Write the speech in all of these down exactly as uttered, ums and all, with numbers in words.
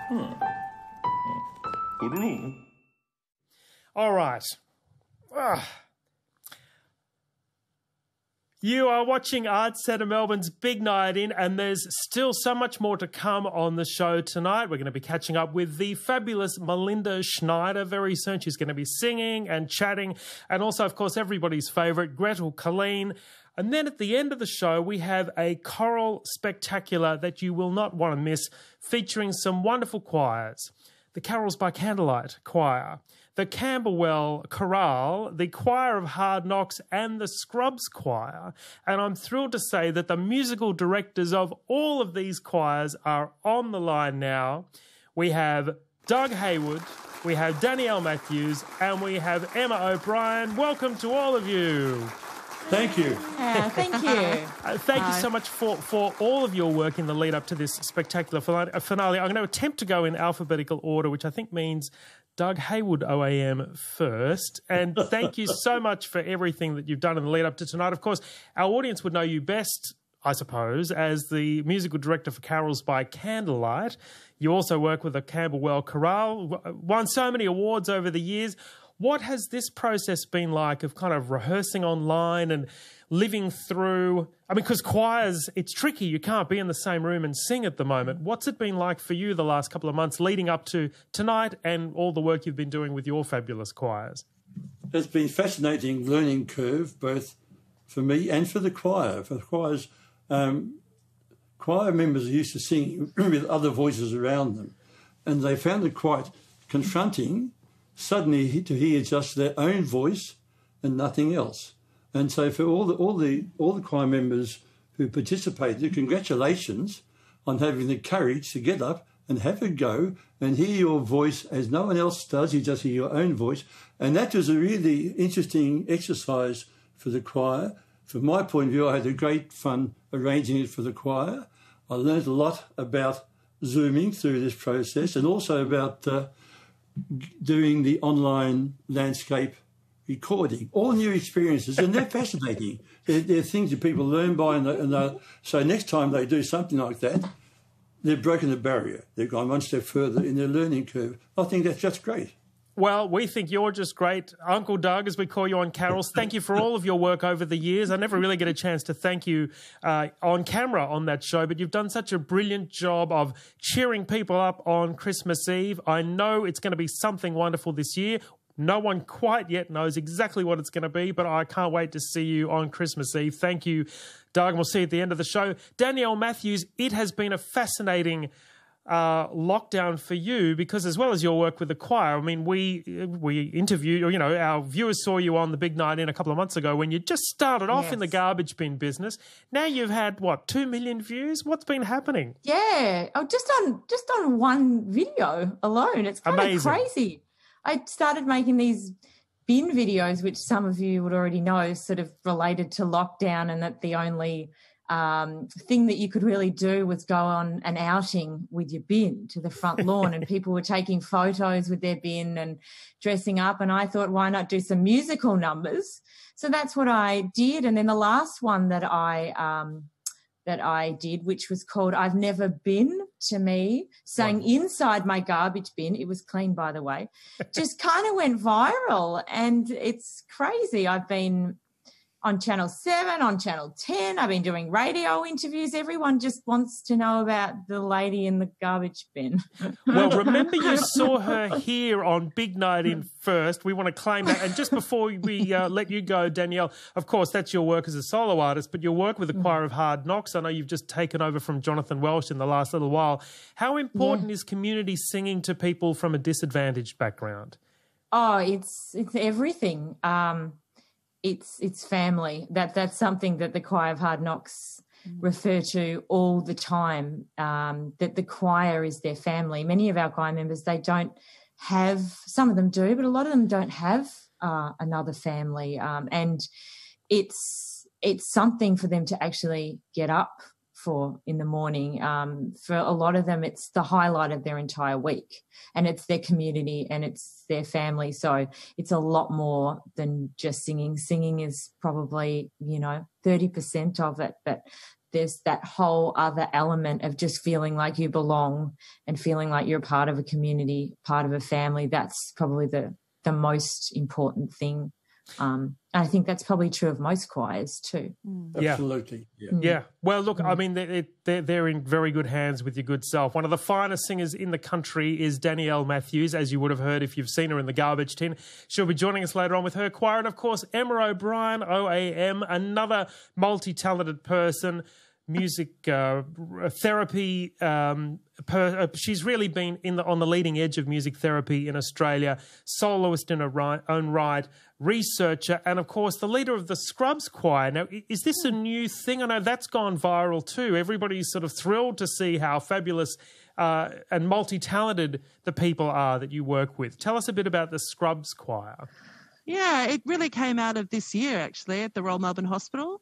Hmm. Good enough. All right. Ah. You are watching Arts Centre Melbourne's Big Night In, and there's still so much more to come on the show tonight. We're going to be catching up with the fabulous Melinda Schneider very soon. She's going to be singing and chatting, and also, of course, everybody's favourite, Gretel Colleen. And then at the end of the show, we have a choral spectacular that you will not want to miss, featuring some wonderful choirs. The Carols by Candlelight Choir, the Camberwell Chorale, the Choir of Hard Knocks, and the Scrubs Choir. And I'm thrilled to say that the musical directors of all of these choirs are on the line now. We have Doug Haywood, we have Danielle Matthews, and we have Emma O'Brien. Welcome to all of you. Thank you. Yeah, thank you. Uh, thank you so much for, for all of your work in the lead up to this spectacular finale. I'm going to attempt to go in alphabetical order, which I think means Doug Haywood O A M first. And thank you so much for everything that you've done in the lead up to tonight. Of course, our audience would know you best, I suppose, as the musical director for Carols by Candlelight. You also work with the Camberwell Chorale, won so many awards over the years. What has this process been like of kind of rehearsing online and living through? I mean, because choirs, it's tricky. You can't be in the same room and sing at the moment. What's it been like for you the last couple of months leading up to tonight and all the work you've been doing with your fabulous choirs? It's been a fascinating learning curve, both for me and for the choir. For the choirs, um, choir members are used to singing with other voices around them, and they found it quite confronting suddenly to hear just their own voice and nothing else. And so for all the all the all the choir members who participated, congratulations on having the courage to get up and have a go and hear your voice as no one else does. You just hear your own voice. And that was a really interesting exercise for the choir. From my point of view, I had a great fun arranging it for the choir. I learned a lot about Zooming through this process, and also about uh, doing the online landscape recording. All new experiences, and they're fascinating. They're, they're things that people learn by, and, and uh, so next time they do something like that, they've broken the barrier. They've gone one step further in their learning curve. I think that's just great. Well, we think you're just great. Uncle Doug, as we call you on Carols, thank you for all of your work over the years. I never really get a chance to thank you uh, on camera on that show, but you've done such a brilliant job of cheering people up on Christmas Eve. I know it's going to be something wonderful this year. No one quite yet knows exactly what it's going to be, but I can't wait to see you on Christmas Eve. Thank you, Doug. We'll see you at the end of the show. Danielle Matthews, it has been a fascinating Uh, lockdown for you, because as well as your work with the choir, I mean, we we interviewed, or you know, our viewers saw you on the Big Night In a couple of months ago when you just started off Yes. in the garbage bin business. Now you've had what, two million views? What's been happening? Yeah, oh, just on just on one video alone, it's kind Amazing. of crazy. I started making these bin videos, which some of you would already know, sort of related to lockdown, and that the only um, thing that you could really do was go on an outing with your bin to the front lawn, and people were taking photos with their bin and dressing up. And I thought, why not do some musical numbers? So that's what I did. And then the last one that I um, that I did, which was called I've Never Been to Me, sang Wow. inside my garbage bin. It was clean, by the way. Just kind of went viral, and it's crazy. I've been on Channel seven, on Channel ten. I've been doing radio interviews. Everyone just wants to know about the lady in the garbage bin. Well, remember you saw her here on Big Night In first. We want to claim that. And just before we uh, let you go, Danielle, of course, that's your work as a solo artist, but your work with the Choir of Hard Knocks, I know you've just taken over from Jonathan Welsh in the last little while. How important yeah. is community singing to people from a disadvantaged background? Oh, it's it's everything. Um, it's it's family. That that's something that the Choir of Hard Knocks refer to all the time. Um, that the choir is their family. Many of our choir members, they don't have. Some of them do, but a lot of them don't have uh, another family. Um, and it's it's something for them to actually get up for in the morning. Um, for a lot of them, it's the highlight of their entire week, and it's their community and it's their family. So it's a lot more than just singing. Singing is probably, you know, thirty percent of it, but there's that whole other element of just feeling like you belong and feeling like you're a part of a community, part of a family. That's probably the, the most important thing. Um, I think that's probably true of most choirs too. Yeah. Absolutely. Yeah. Yeah. Well, look, I mean, they're, they're, they're in very good hands with your good self. One of the finest singers in the country is Danielle Matthews, as you would have heard if you've seen her in the Garbage Tin. She'll be joining us later on with her choir. And, of course, Emma O'Brien, O A M, another multi-talented person, music uh, therapy. Um, per, uh, she's really been in the on the leading edge of music therapy in Australia, soloist in her right, own right, researcher, and of course the leader of the Scrubs Choir. Now, is this a new thing? I know that's gone viral too. Everybody's sort of thrilled to see how fabulous uh, and multi-talented the people are that you work with. Tell us a bit about the Scrubs Choir. Yeah, it really came out of this year actually at the Royal Melbourne Hospital.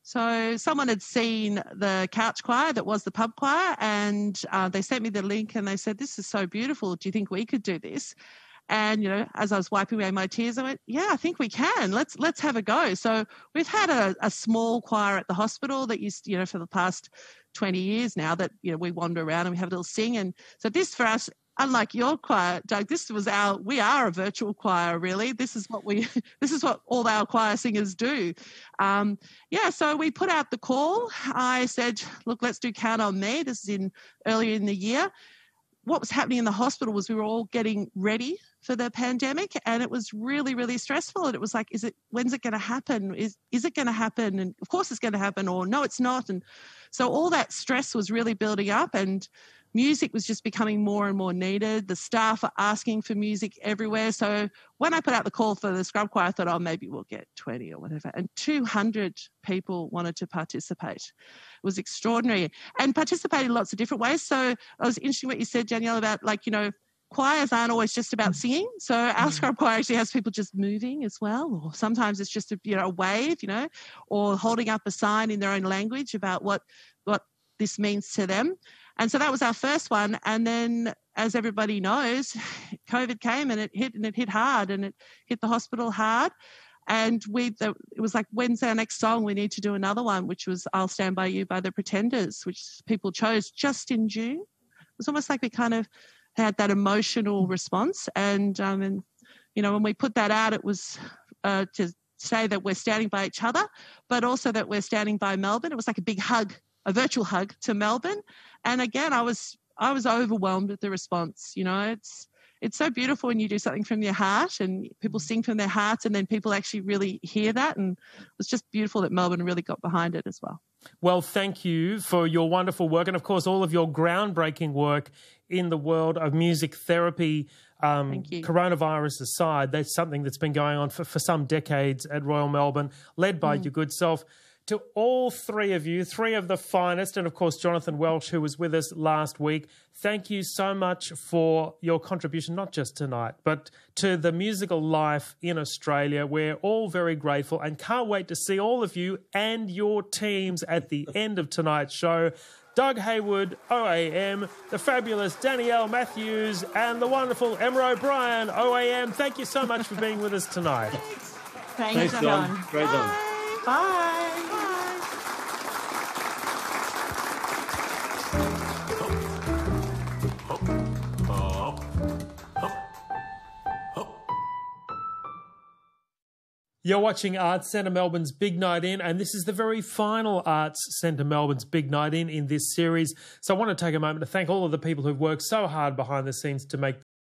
So someone had seen the couch choir that was the pub choir, and uh, they sent me the link and they said, "This is so beautiful. Do you think we could do this?" And, you know, as I was wiping away my tears, I went, yeah, I think we can. Let's let's have a go. So we've had a, a small choir at the hospital that used, you know, for the past twenty years now that, you know, we wander around and we have a little sing. And so this for us, unlike your choir, Doug, this was our, we are a virtual choir, really. This is what we, this is what all our choir singers do. Um, yeah, so we put out the call. I said, look, let's do Count on Me. This is in earlier in the year. What was happening in the hospital was we were all getting ready for the pandemic, and it was really, really stressful. And it was like, is it, when's it going to happen? Is, is it going to happen? And of course it's going to happen, or no, it's not. And so all that stress was really building up, and music was just becoming more and more needed. The staff are asking for music everywhere. So when I put out the call for the Scrub Choir, I thought, oh, maybe we'll get twenty or whatever. And two hundred people wanted to participate. It was extraordinary, and participate in lots of different ways. So it was interesting what you said, Danielle, about, like, you know, choirs aren't always just about singing. So our Scrub Choir actually has people just moving as well, or sometimes it's just a, you know, a wave, you know, or holding up a sign in their own language about what what this means to them. And so that was our first one. And then, as everybody knows, COVID came and it hit, and it hit hard, and it hit the hospital hard. And we, the, it was like, when's our next song? We need to do another one, which was I'll Stand By You by the Pretenders, which people chose just in June. It was almost like we kind of had that emotional response. And, um, and you know, when we put that out, it was uh, to say that we're standing by each other, but also that we're standing by Melbourne. It was like a big hug, a virtual hug to Melbourne. And again, I was I was overwhelmed with the response. You know, it's it's so beautiful when you do something from your heart and people sing from their hearts, and then people actually really hear that. And it was just beautiful that Melbourne really got behind it as well. Well, thank you for your wonderful work, and of course all of your groundbreaking work in the world of music therapy. Um, Thank you. Coronavirus aside, that's something that's been going on for, for some decades at Royal Melbourne, led by mm. your good self. To all three of you, three of the finest, and of course Jonathan Welch, who was with us last week, thank you so much for your contribution, not just tonight, but to the musical life in Australia. We're all very grateful and can't wait to see all of you and your teams at the end of tonight's show. Doug Haywood, O A M, the fabulous Danielle Matthews, and the wonderful Emma O'Brien, O A M. Thank you so much for being with us tonight. Thanks, Thanks, John. John. Great done. Bye. You're watching Arts Centre Melbourne's Big Night In, and this is the very final Arts Centre Melbourne's Big Night In in this series. So I want to take a moment to thank all of the people who've worked so hard behind the scenes to make